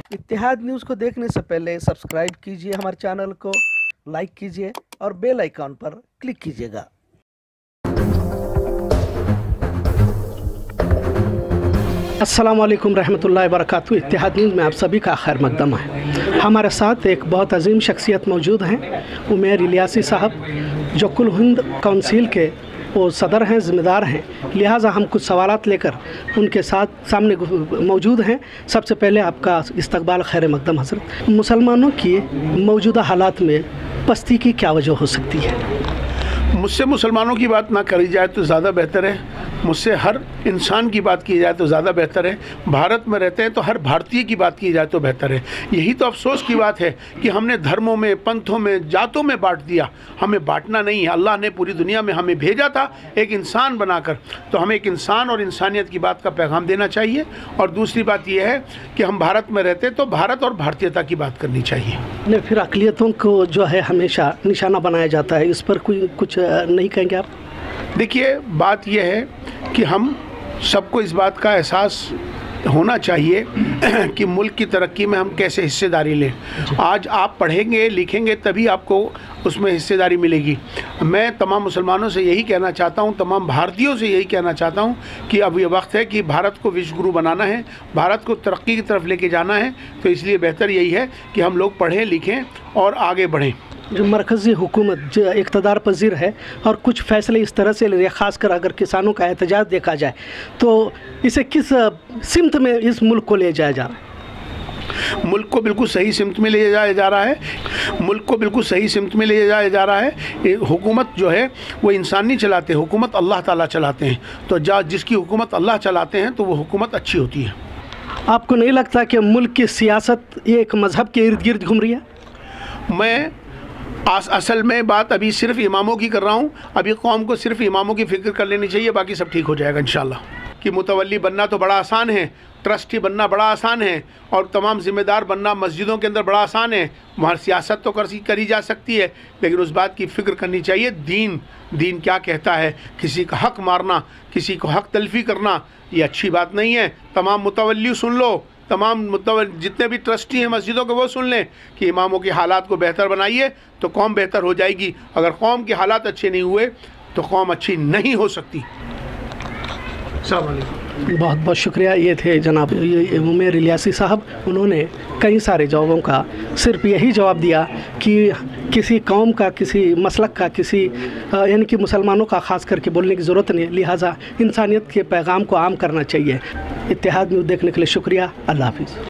इत्तेहाद news को देखने से पहले सब्सक्राइब कीजिए हमारे चैनल को, लाइक कीजिए और बेल आइकॉन पर क्लिक कीजिएगा। अस्सलाम वालेकुम रहमतुल्लाहि व बरकातहू। इत्तेहाद न्यूज़ में आप सभी का खैर मकदम है। हमारे साथ एक बहुत अजीम शख्सियत मौजूद हैं, उमर इलियासी साहब, जो कुल हिंद काउंसिल के वो सदर हैं, ज़िम्मेदार हैं। लिहाजा हम कुछ सवालात लेकर उनके साथ सामने मौजूद हैं। सबसे पहले आपका इस्तकबाल खैर मकदम हज़रत। मुसलमानों की मौजूदा हालात में पस्ती की क्या वजह हो सकती है? मुझसे मुसलमानों की बात ना करी जाए तो ज़्यादा बेहतर है, मुझसे हर इंसान की बात की जाए तो ज़्यादा बेहतर है। भारत में रहते हैं तो हर भारतीय की बात की जाए तो बेहतर है। यही तो अफसोस की बात है कि हमने धर्मों में, पंथों में, जातों में बांट दिया। हमें बांटना नहीं है। अल्लाह ने पूरी दुनिया में हमें भेजा था एक इंसान बनाकर, तो हमें एक इंसान और इंसानियत की बात का पैगाम देना चाहिए। और दूसरी बात यह है कि हम भारत में रहते तो भारत और भारतीयता की बात करनी चाहिए। नहीं, फिर अक़लियतों को जो है हमेशा निशाना बनाया जाता है, इस पर कुछ नहीं कहेंगे आप? देखिए, बात यह है कि हम सबको इस बात का एहसास होना चाहिए कि मुल्क की तरक्की में हम कैसे हिस्सेदारी लें। आज आप पढ़ेंगे लिखेंगे तभी आपको उसमें हिस्सेदारी मिलेगी। मैं तमाम मुसलमानों से यही कहना चाहता हूँ, तमाम भारतीयों से यही कहना चाहता हूँ कि अब ये वक्त है कि भारत को विश्व गुरु बनाना है, भारत को तरक्की की तरफ लेके जाना है। तो इसलिए बेहतर यही है कि हम लोग पढ़ें लिखें और आगे बढ़ें। जो मरकज़ी हुकूमत जो इक़्तिदार पजीर है और कुछ फ़ैसले इस तरह से ले रही है, ख़ासकर अगर किसानों का एहतजाज देखा जाए, तो इसे किस सिमत में इस मुल्क को ले जाया जा रहा है? मुल्क को बिल्कुल सही सिमत में ले जाया जा रहा है। मुल्क को बिल्कुल सही सिमत में ले जाया जा रहा है। हुकूमत जो है वो इंसान नहीं चलाते, हुकूमत अल्लाह ताला चलाते हैं। तो जिसकी हुकूमत अल्लाह चलाते हैं तो वो हुकूमत अच्छी होती है। आपको नहीं लगता कि मुल्क की सियासत एक मज़हब के इर्द गिर्द घूम रही है? मैं असल में बात अभी सिर्फ इमामों की कर रहा हूँ। अभी कौम को सिर्फ इमामों की फ़िक्र कर लेनी चाहिए, बाकी सब ठीक हो जाएगा इंशाल्लाह। कि मुतवल्ली बनना तो बड़ा आसान है, ट्रस्टी बनना बड़ा आसान है, और तमाम ज़िम्मेदार बनना मस्जिदों के अंदर बड़ा आसान है। वहाँ सियासत तो करी जा सकती है, लेकिन उस बात की फ़िक्र करनी चाहिए दीन क्या कहता है। किसी का हक़ मारना, किसी को हक़ तलफ़ी करना, ये अच्छी बात नहीं है। तमाम मुतवल्ली सुन लो, तमाम जितने भी ट्रस्टी हैं मस्जिदों के, वो सुन लें कि इमामों के हालात को बेहतर बनाइए तो कौम बेहतर हो जाएगी। अगर कौम के हालात अच्छे नहीं हुए तो कौम अच्छी नहीं हो सकती। बहुत बहुत शुक्रिया। ये थे जनाब उमर इलियासी साहब। उन्होंने कई सारे जवाबों का सिर्फ यही जवाब दिया कि किसी कौम का, किसी मसलक का, किसी यानी कि मुसलमानों का ख़ास करके बोलने की ज़रूरत नहीं, लिहाजा इंसानियत के पैगाम को आम करना चाहिए। इत्तेहाद न्यूज़ देखने के लिए शुक्रिया। अल्लाह हाफ़िज़।